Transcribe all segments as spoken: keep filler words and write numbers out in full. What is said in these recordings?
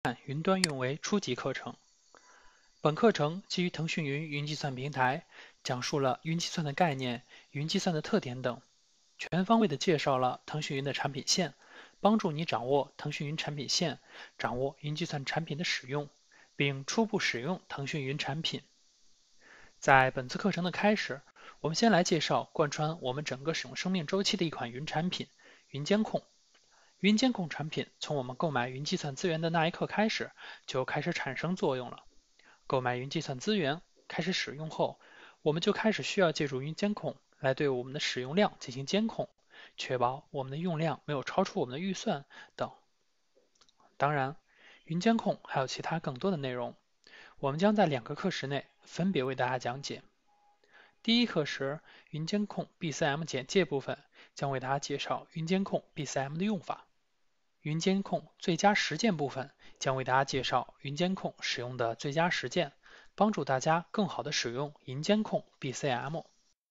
云端运维初级课程。本课程基于腾讯云云计算平台，讲述了云计算的概念、云计算的特点等，全方位地介绍了腾讯云的产品线，帮助你掌握腾讯云产品线，掌握云计算产品的使用，并初步使用腾讯云产品。在本次课程的开始，我们先来介绍贯穿我们整个使用生命周期的一款云产品——云监控。云监控产品从我们购买云计算资源的那一刻开始，就开始产生作用了。购买云计算资源，开始使用后，我们就开始需要借助云监控来对我们的使用量进行监控，确保我们的用量没有超出我们的预算等。当然，云监控还有其他更多的内容，我们将在两个课时内分别为大家讲解。第一课时，云监控 B C M 简介部分将为大家介绍云监控 B C M 的用法。云监控最佳实践部分将为大家介绍云监控使用的最佳实践，帮助大家更好地使用云监控 B C M。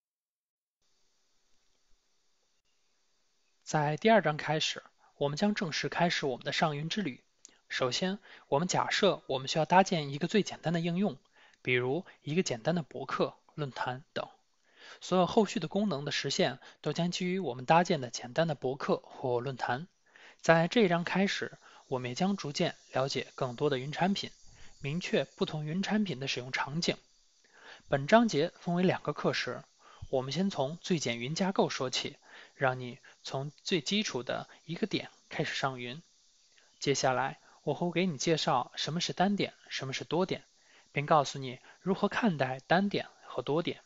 在第二章开始，我们将正式开始我们的上云之旅。首先，我们假设我们需要搭建一个最简单的应用，比如一个简单的博客、论坛等。所有后续的功能的实现都将基于我们搭建的简单的博客或论坛。在这一章开始，我们也将逐渐了解更多的云产品，明确不同云产品的使用场景。本章节分为两个课时，我们先从最简云架构说起，让你从最基础的一个点开始上云。接下来，我会给你介绍什么是单点，什么是多点，并告诉你如何看待单点和多点。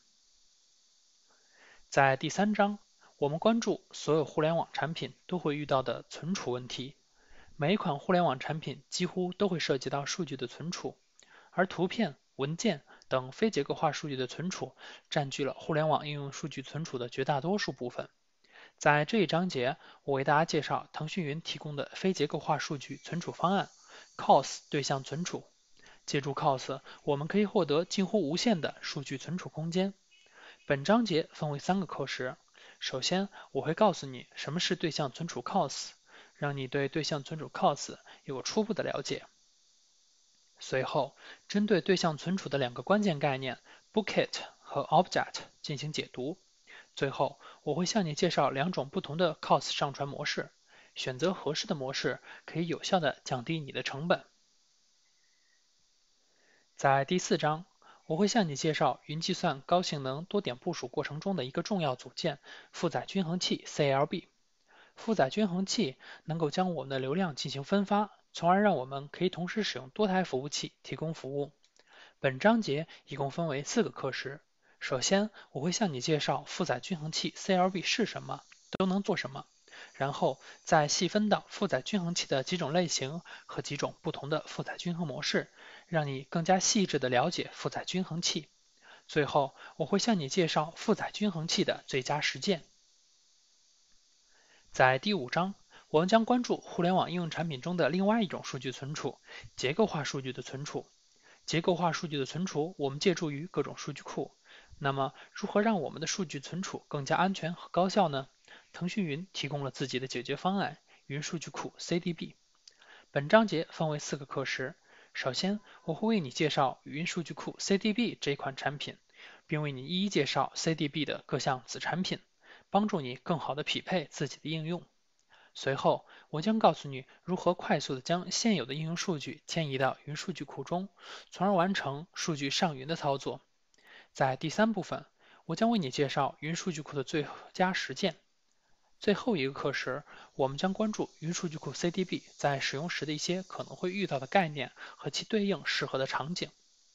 在第三章，我们关注所有互联网产品都会遇到的存储问题。每一款互联网产品几乎都会涉及到数据的存储，而图片、文件等非结构化数据的存储占据了互联网应用数据存储的绝大多数部分。在这一章节，我为大家介绍腾讯云提供的非结构化数据存储方案 C O S 对象存储。借助 C O S， 我们可以获得近乎无限的数据存储空间。本章节分为三个课时，首先我会告诉你什么是对象存储 C O S， 让你对对象存储 C O S 有个初步的了解。随后，针对对象存储的两个关键概念 Bucket 和 Object 进行解读。最后，我会向你介绍两种不同的 C O S 上传模式，选择合适的模式可以有效地降低你的成本。在第四章，我会向你介绍云计算高性能多点部署过程中的一个重要组件——负载均衡器 C L B。负载均衡器能够将我们的流量进行分发，从而让我们可以同时使用多台服务器提供服务。本章节一共分为四个课时。首先，我会向你介绍负载均衡器 C L B 是什么，都能做什么，然后再细分到负载均衡器的几种类型和几种不同的负载均衡模式，让你更加细致地了解负载均衡器。最后，我会向你介绍负载均衡器的最佳实践。在第五章，我们将关注互联网应用产品中的另外一种数据存储——结构化数据的存储。结构化数据的存储，我们借助于各种数据库。那么，如何让我们的数据存储更加安全和高效呢？腾讯云提供了自己的解决方案——云数据库 C D B。本章节分为四个课时。首先，我会为你介绍云数据库 C D B 这一款产品，并为你一一介绍 C D B 的各项子产品，帮助你更好地匹配自己的应用。随后，我将告诉你如何快速地将现有的应用数据迁移到云数据库中，从而完成数据上云的操作。在第三部分，我将为你介绍云数据库的最佳实践。最后一个课时，我们将关注云数据库 C D B 在使用时的一些可能会遇到的概念和其对应适合的场景。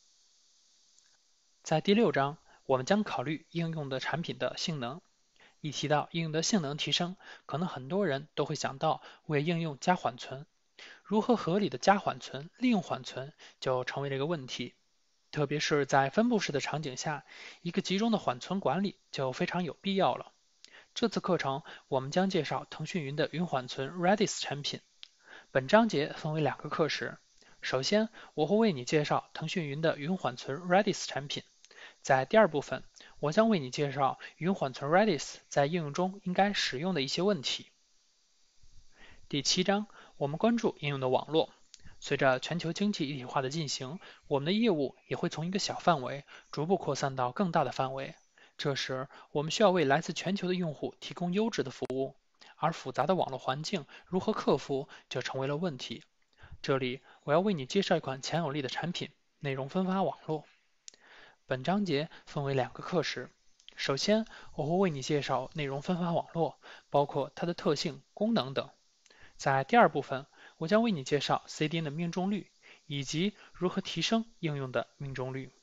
在第六章，我们将考虑应用的产品的性能。一提到应用的性能提升，可能很多人都会想到为应用加缓存。如何合理的加缓存、利用缓存就成为了一个问题。特别是在分布式的场景下，一个集中的缓存管理就非常有必要了。这次课程我们将介绍腾讯云的云缓存 Redis 产品。本章节分为两个课时。首先，我会为你介绍腾讯云的云缓存 Redis 产品。在第二部分，我将为你介绍云缓存 Redis 在应用中应该使用的一些问题。第七章，我们关注应用的网络。 随着全球经济一体化的进行，我们的业务也会从一个小范围逐步扩散到更大的范围。这时，我们需要为来自全球的用户提供优质的服务，而复杂的网络环境如何克服就成为了问题。这里我要为你介绍一款强有力的产品——内容分发网络。本章节分为两个课时，首先我会为你介绍内容分发网络，包括它的特性、功能等。在第二部分，我将为你介绍 C D N 的命中率，以及如何提升应用的命中率。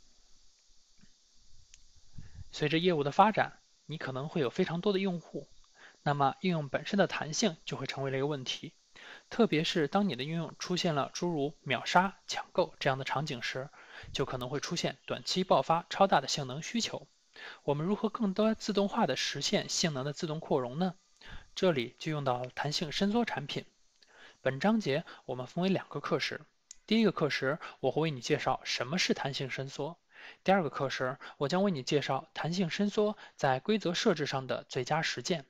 随着业务的发展，你可能会有非常多的用户，那么应用本身的弹性就会成为了一个问题。特别是当你的应用出现了诸如秒杀、抢购这样的场景时，就可能会出现短期爆发超大的性能需求。我们如何更多自动化的实现性能的自动扩容呢？这里就用到了弹性伸缩产品。本章节我们分为两个课时，第一个课时我会为你介绍什么是弹性伸缩，第二个课时我将为你介绍弹性伸缩在规则设置上的最佳实践。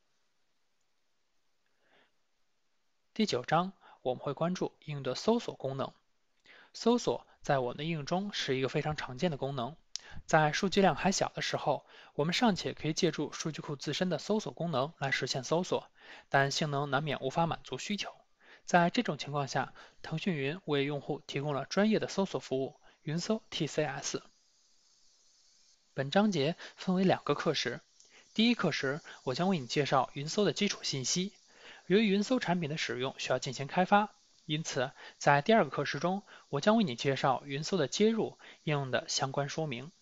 第九章我们会关注应用的搜索功能。搜索在我们的应用中是一个非常常见的功能。在数据量还小的时候，我们尚且可以借助数据库自身的搜索功能来实现搜索，但性能难免无法满足需求。在这种情况下，腾讯云为用户提供了专业的搜索服务——云搜 T C S。本章节分为两个课时，第一课时我将为你介绍云搜的基础信息。由于云搜产品的使用需要进行开发，因此在第二个课时中，我将为你介绍云搜的接入应用的相关说明。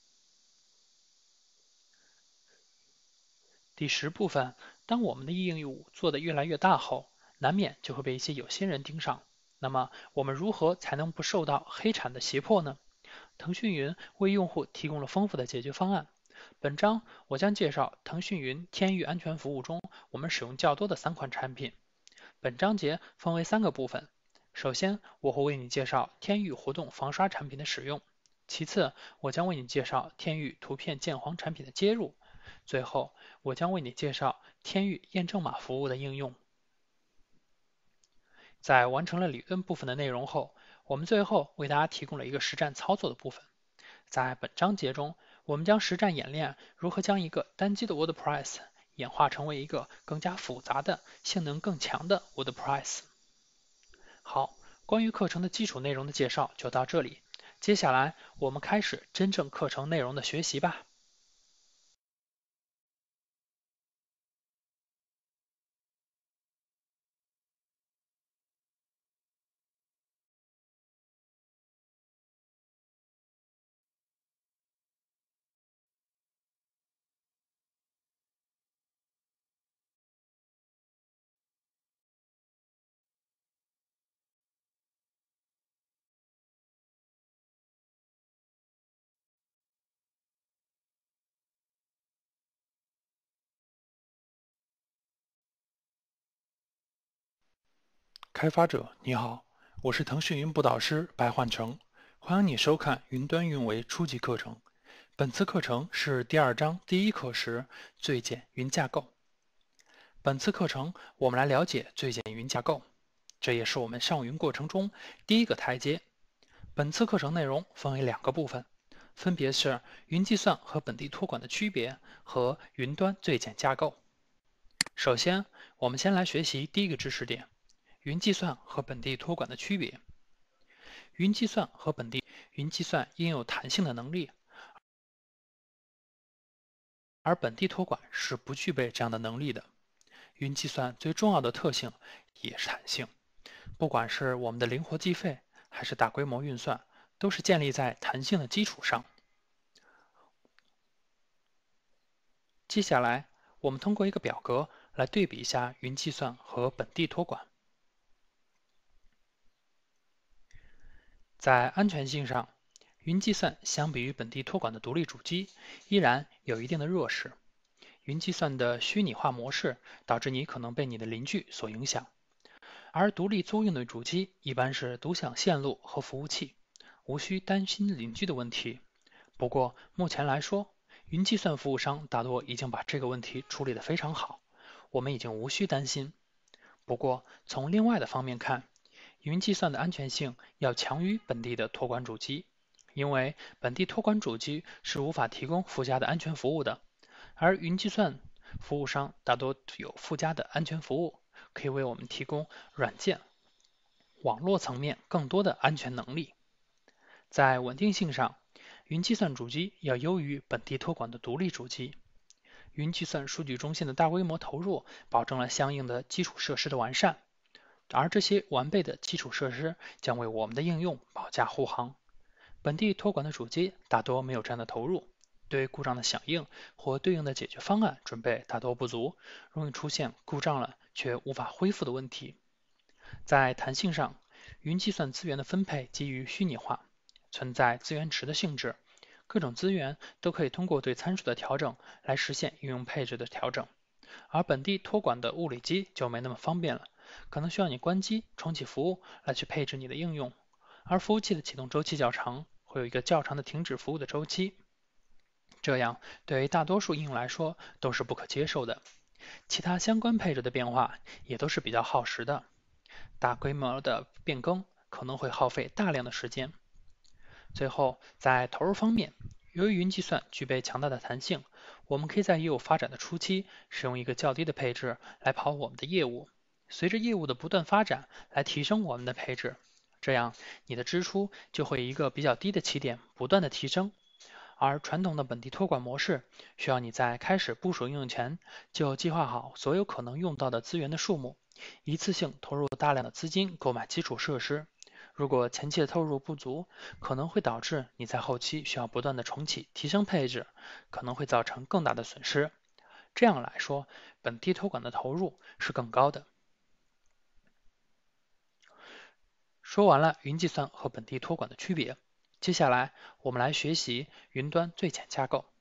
第十部分，当我们的应用做得越来越大后，难免就会被一些有心人盯上。那么我们如何才能不受到黑产的胁迫呢？腾讯云为用户提供了丰富的解决方案。本章我将介绍腾讯云天域安全服务中我们使用较多的三款产品。本章节分为三个部分。首先，我会为你介绍天域活动防刷产品的使用。其次，我将为你介绍天域图片见黄产品的接入。最后，我将为你介绍天域验证码服务的应用。在完成了理论部分的内容后，我们最后为大家提供了一个实战操作的部分。在本章节中，我们将实战演练如何将一个单机的 WordPress 演化成为一个更加复杂的、性能更强的 WordPress。好，关于课程的基础内容的介绍就到这里。接下来，我们开始真正课程内容的学习吧。开发者你好，我是腾讯云布导师白焕成，欢迎你收看云端运维初级课程。本次课程是第二章第一课时最简云架构。本次课程我们来了解最简云架构，这也是我们上云过程中第一个台阶。本次课程内容分为两个部分，分别是云计算和本地托管的区别和云端最简架构。首先，我们先来学习第一个知识点。云计算和本地托管的区别。云计算和本地云计算应有弹性的能力，而本地托管是不具备这样的能力的。云计算最重要的特性也是弹性，不管是我们的灵活计费还是大规模运算，都是建立在弹性的基础上。接下来，我们通过一个表格来对比一下云计算和本地托管。在安全性上，云计算相比于本地托管的独立主机依然有一定的弱势。云计算的虚拟化模式导致你可能被你的邻居所影响，而独立租用的主机一般是独享线路和服务器，无需担心邻居的问题。不过目前来说，云计算服务商大多已经把这个问题处理得非常好，我们已经无需担心。不过从另外的方面看， 云计算的安全性要强于本地的托管主机，因为本地托管主机是无法提供附加的安全服务的，而云计算服务商大多有附加的安全服务，可以为我们提供软件、网络层面更多的安全能力。在稳定性上，云计算主机要优于本地托管的独立主机。云计算数据中心的大规模投入，保证了相应的基础设施的完善，而这些完备的基础设施将为我们的应用保驾护航。本地托管的主机大多没有这样的投入，对故障的响应或对应的解决方案准备大多不足，容易出现故障了却无法恢复的问题。在弹性上，云计算资源的分配基于虚拟化，存在资源池的性质，各种资源都可以通过对参数的调整来实现应用配置的调整。而本地托管的物理机就没那么方便了，可能需要你关机、重启服务来去配置你的应用，而服务器的启动周期较长，会有一个较长的停止服务的周期，这样对于大多数应用来说都是不可接受的。其他相关配置的变化也都是比较耗时的，大规模的变更可能会耗费大量的时间。最后，在投入方面，由于云计算具备强大的弹性，我们可以在业务发展的初期使用一个较低的配置来跑我们的业务，随着业务的不断发展来提升我们的配置，这样你的支出就会以一个比较低的起点不断的提升。而传统的本地托管模式需要你在开始部署应用前就计划好所有可能用到的资源的数目，一次性投入大量的资金购买基础设施。如果前期的投入不足，可能会导致你在后期需要不断的重启、提升配置，可能会造成更大的损失。这样来说，本地托管的投入是更高的。说完了云计算和本地托管的区别，接下来我们来学习云端最简架构。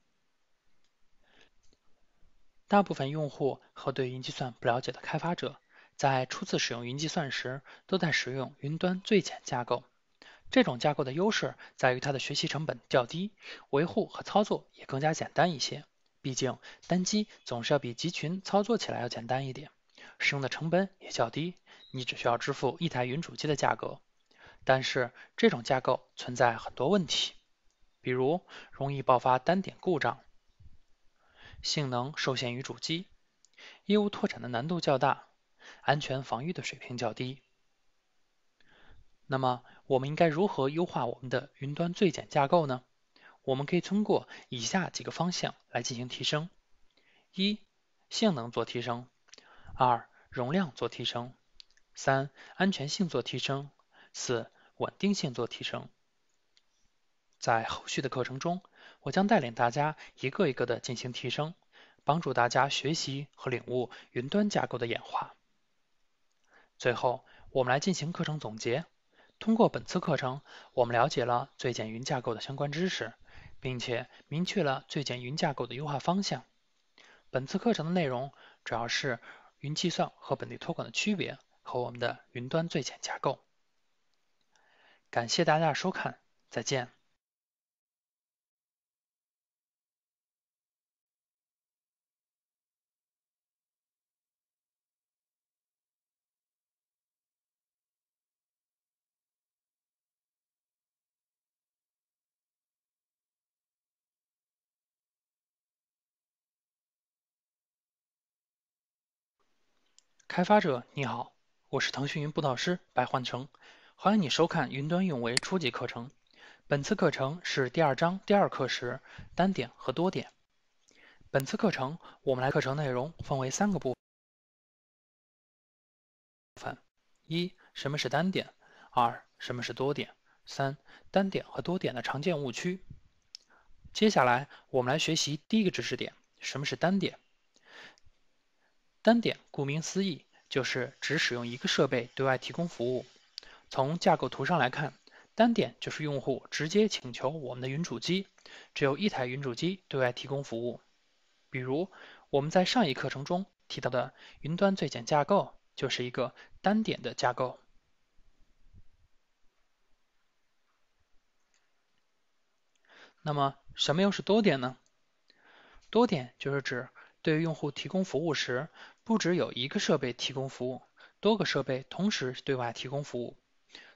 大部分用户和对云计算不了解的开发者，在初次使用云计算时，都在使用云端最简架构。这种架构的优势在于它的学习成本较低，维护和操作也更加简单一些。毕竟单机总是要比集群操作起来要简单一点，使用的成本也较低，你只需要支付一台云主机的价格。但是这种架构存在很多问题，比如容易爆发单点故障，性能受限于主机，业务拓展的难度较大，安全防御的水平较低。那么我们应该如何优化我们的云端最简架构呢？我们可以通过以下几个方向来进行提升：一、性能做提升；二、容量做提升；三、安全性做提升；四、稳定性做提升。在后续的课程中，我将带领大家一个一个的进行提升，帮助大家学习和领悟云端架构的演化。最后，我们来进行课程总结。通过本次课程，我们了解了最简云架构的相关知识，并且明确了最简云架构的优化方向。本次课程的内容主要是云计算和本地托管的区别和我们的云端最简架构。感谢大家的收看，再见。开发者你好，我是腾讯云布道师白焕成，欢迎你收看云端运维初级课程。本次课程是第二章第二课时单点和多点。本次课程我们来课程内容分为三个部分：一、什么是单点；二、什么是多点；三、单点和多点的常见误区。接下来我们来学习第一个知识点：什么是单点？单点顾名思义，就是只使用一个设备对外提供服务。从架构图上来看，单点就是用户直接请求我们的云主机，只有一台云主机对外提供服务。比如我们在上一课程中提到的云端最简架构，就是一个单点的架构。那么什么又是多点呢？多点就是指对于用户提供服务时，不只有一个设备提供服务，多个设备同时对外提供服务。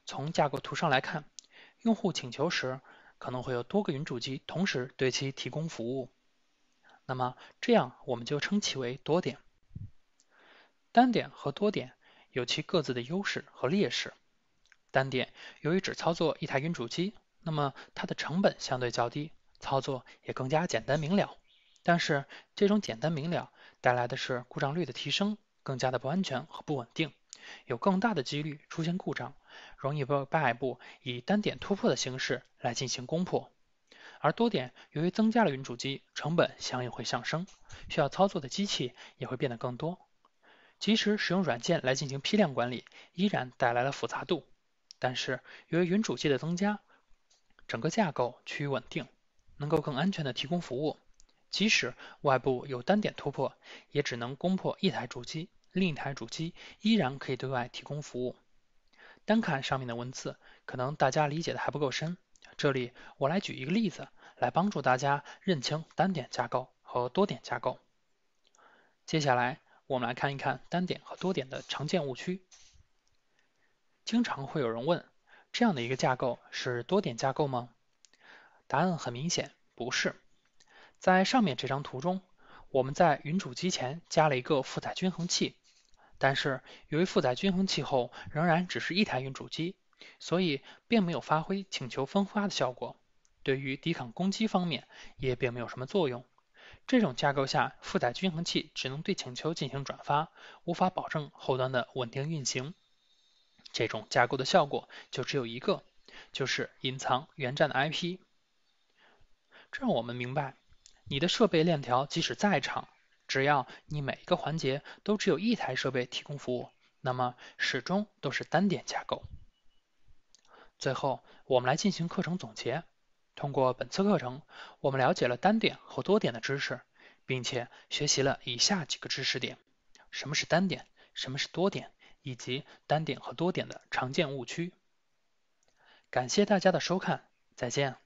从架构图上来看，用户请求时可能会有多个云主机同时对其提供服务，那么这样我们就称其为多点。单点和多点有其各自的优势和劣势。单点由于只操作一台云主机，那么它的成本相对较低，操作也更加简单明了。但是这种简单明了带来的是故障率的提升，更加的不安全和不稳定，有更大的几率出现故障，容易被外部以单点突破的形式来进行攻破。而多点由于增加了云主机，成本相应会上升，需要操作的机器也会变得更多。即使使用软件来进行批量管理，依然带来了复杂度。但是由于云主机的增加，整个架构趋于稳定，能够更安全的提供服务。即使外部有单点突破，也只能攻破一台主机，另一台主机依然可以对外提供服务。单看上面的文字，可能大家理解的还不够深。这里我来举一个例子，来帮助大家认清单点架构和多点架构。接下来我们来看一看单点和多点的常见误区。经常会有人问，这样的一个架构是多点架构吗？答案很明显，不是。在上面这张图中，我们在云主机前加了一个负载均衡器，但是由于负载均衡器后仍然只是一台云主机，所以并没有发挥请求分发的效果，对于抵抗攻击方面也并没有什么作用。这种架构下，负载均衡器只能对请求进行转发，无法保证后端的稳定运行。这种架构的效果就只有一个，就是隐藏原站的 I P。这让我们明白，你的设备链条即使再长，只要你每一个环节都只有一台设备提供服务，那么始终都是单点架构。最后，我们来进行课程总结。通过本次课程，我们了解了单点和多点的知识，并且学习了以下几个知识点：什么是单点，什么是多点，以及单点和多点的常见误区。感谢大家的收看，再见。